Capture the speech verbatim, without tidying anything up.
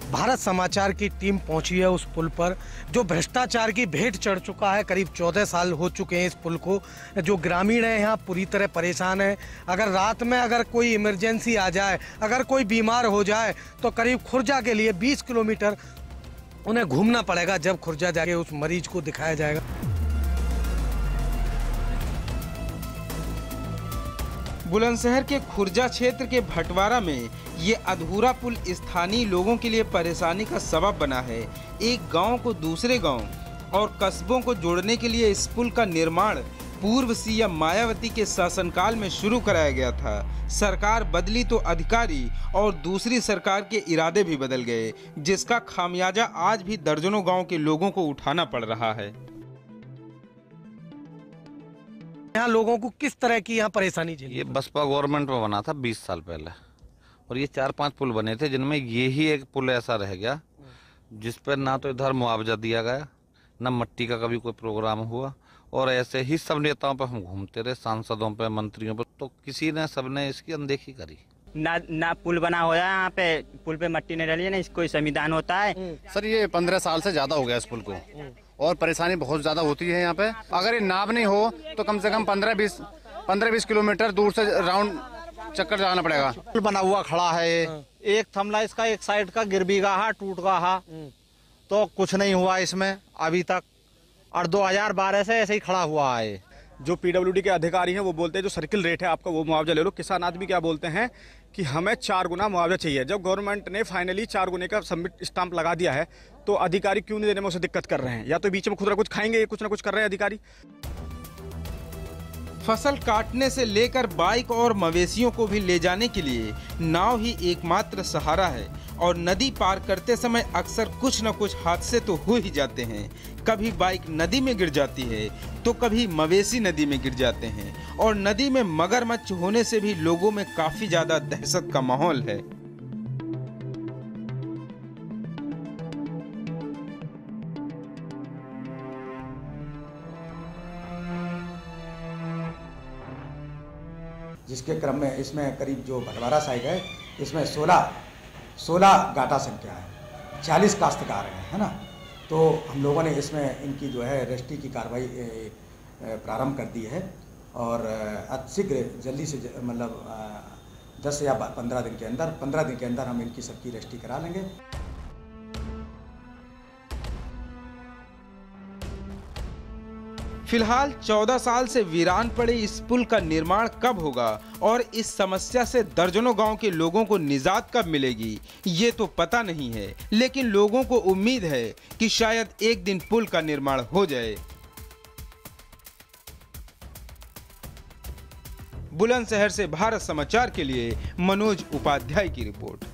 भारत समाचार की टीम पहुंची है उस पुल पर जो भ्रष्टाचार की भेंट चढ़ चुका है। करीब चौदह साल हो चुके हैं इस पुल को। जो ग्रामीण है यहाँ पूरी तरह परेशान है। अगर रात में अगर कोई इमरजेंसी आ जाए, अगर कोई बीमार हो जाए तो करीब खुर्जा के लिए बीस किलोमीटर उन्हें घूमना पड़ेगा, जब खुर्जा जाके उस मरीज को दिखाया जाएगा। बुलंदशहर के खुर्जा क्षेत्र के भटवारा में ये अधूरा पुल स्थानीय लोगों के लिए परेशानी का सबब बना है। एक गांव को दूसरे गांव और कस्बों को जोड़ने के लिए इस पुल का निर्माण पूर्व सीएम मायावती के शासनकाल में शुरू कराया गया था। सरकार बदली तो अधिकारी और दूसरी सरकार के इरादे भी बदल गए, जिसका खामियाजा आज भी दर्जनों गाँव के लोगों को उठाना पड़ रहा है। यहाँ लोगों को किस तरह की यहाँ परेशानी झेली? ये बसपा गवर्नमेंट में बना था बीस साल पहले, और ये चार पांच पुल बने थे, जिनमें ये ही एक पुल ऐसा रह गया जिस पर ना तो इधर मुआवजा दिया गया, ना मिट्टी का कभी कोई प्रोग्राम हुआ, और ऐसे ही सब नेताओं पर हम घूमते रहे, सांसदों पे, मंत्रियों पर, तो किसी ने सबने इसकी अनदेखी करी। ना ना पुल बना हुआ है, यहाँ पे पुल पे मिट्टी नहीं डली है, ना इसको संविधान होता है। सर ये पंद्रह साल से ज्यादा हो गया इस पुल को, और परेशानी बहुत ज्यादा होती है यहाँ पे। अगर ये नाव नहीं हो तो कम से कम पंद्रह बीस पंद्रह बीस किलोमीटर दूर से राउंड चक्कर जाना पड़ेगा। पुल बना हुआ खड़ा है, एक थमला इसका एक साइड का गिर भी गया, टूट गया, तो कुछ नहीं हुआ इसमें अभी तक, और दो हजार बारह से ऐसे ही खड़ा हुआ है। जो पीडब्ल्यूडी के अधिकारी हैं वो बोलते हैं जो सर्किल रेट है आपका वो मुआवजा ले लो। किसान आदमी क्या बोलते हैं कि हमें चार गुना मुआवजा चाहिए। जब गवर्नमेंट ने फाइनली चार गुने का सबमिट स्टाम्प लगा दिया है तो अधिकारी क्यों नहीं देने में उसे दिक्कत कर रहे हैं? या तो बीच में खुद ना कुछ खाएंगे, कुछ ना कुछ कर रहे हैं अधिकारी। फसल काटने से लेकर बाइक और मवेशियों को भी ले जाने के लिए नाव ही एकमात्र सहारा है, और नदी पार करते समय अक्सर कुछ न कुछ हादसे तो हो ही जाते हैं। कभी बाइक नदी में गिर जाती है तो कभी मवेशी नदी में गिर जाते हैं, और नदी में मगरमच्छ होने से भी लोगों में काफी ज्यादा दहशत का माहौल है। जिसके क्रम में इसमें करीब जो भटवारा साइड है इसमें सोलह सोलह गाटा संख्या है, चालीस काश्तकार हैं, है ना। तो हम लोगों ने इसमें इनकी जो है रजिस्ट्री की कार्रवाई प्रारंभ कर दी है, और अतिशीघ्र जल्दी से मतलब दस या पंद्रह दिन के अंदर पंद्रह दिन के अंदर हम इनकी सबकी रजिस्ट्री करा लेंगे। फिलहाल चौदह साल से वीरान पड़े इस पुल का निर्माण कब होगा और इस समस्या से दर्जनों गांव के लोगों को निजात कब मिलेगी, ये तो पता नहीं है, लेकिन लोगों को उम्मीद है कि शायद एक दिन पुल का निर्माण हो जाए। बुलंदशहर से भारत समाचार के लिए मनोज उपाध्याय की रिपोर्ट।